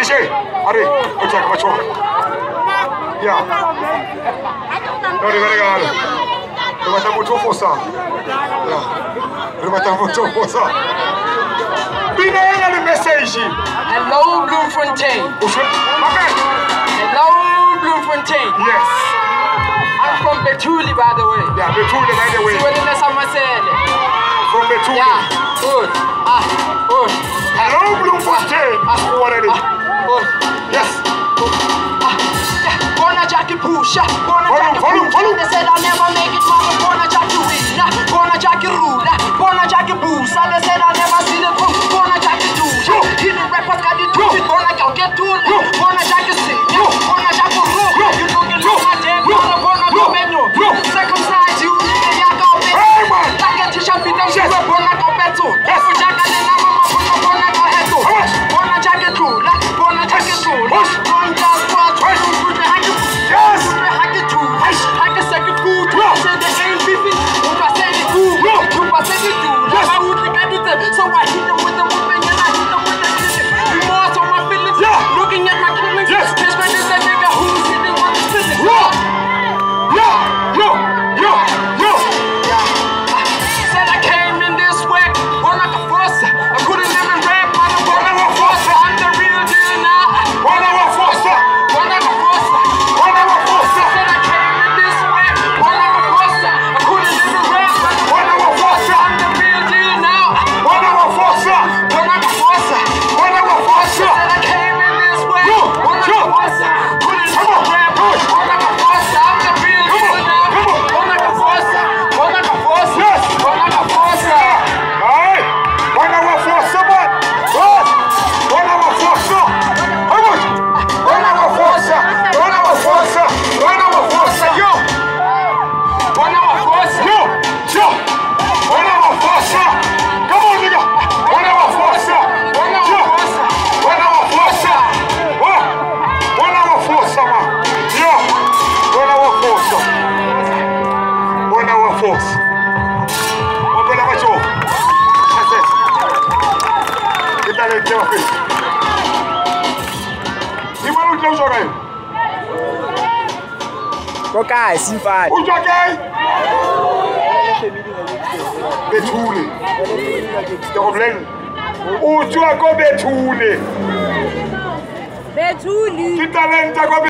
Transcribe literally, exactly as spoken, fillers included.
J, Ari, attack my children. Yeah. No, they're gonna go. They're gonna have mucho forza. Yeah. They're gonna have mucho forza. Be there on the message. Hello, Bloemfontein. My man. Hello, Bloemfontein. Yes. I'm from Betuli, by the way. Yeah, Betuli, by the way. Well, that's how I said. From Betuli. Yeah, good. Ah, good. Hello, Bloemfontein. Ah, What are they? good. Yes. Ah, yeah. Gonna Jackie Pusha. Gonna Follow, Jackie follow, Pusha. follow. They said I'll never make it, mama. Gonna Jackie Wina. Gonna Jackie Rula. Gonna Jackie Boosa. They said I'll never see the proof. Gonna Jackie Dusha. Hidden rappers got the truth. Gonna go get to it. Gonna Jackie sing. Gonna Jackie roll. You don't get lost, my damn. Gonna gonna go menu. Circumcise you. Yeah, go bet. Like a t-shirt, be done. Gonna go bet to. Every jacket in the mama. Gonna go head to. Gonna Jackie Rula. Gonna Jackie Rula. Gonna just watch. Yes. I can do. I can second food. I said they ain't beefing. If I say they do. If I say they do. I would think I did that. So I hit them with the whipping and I hit them with the music. Remorse on my feelings. Looking at my killings. Yes. This man is that nigga who's hitting on the physics. Yo. Yo. Yo. Yo. Yo. Said I came in this way. Born like a foster. I couldn't live in rap. I'm a born like a foster. I'm the real deal now. Born like a foster. Born like a foster. Born like a foster. Said I came in this way. Born like a foster. I couldn't live in rap. Born like a foster. I'm the real deal now. Born like a foster. Born like a foster. Born like a foster. Said I came in this way. Yo, Born like yo. a foster. Couldn't live Come on, in rap. push. Born like a foster. I'm the real Come deal on, now. come on. Born like a foster. Born like a foster. Yes. Born like a foster. Alright. Born like a foster, man. What? Born like a foster. How much? Born like a foster. Born like a foster. Born like a foster. Yo. Born like a foster. Yo. Yo. Born like a foster. Come on, nigga. Born like a foster. Born like Yo. a foster. Born like a foster. What? Born like a foster, man. Yo. Born like a foster. Born like a foster. Born like a foster. ¿Qué tal el tema, Chris? ¿Y bueno el close again? Coca, sim, vai. Who's your guy? Betuli. Problem. Who's your go Betuli? Betuli. ¿Qué talento go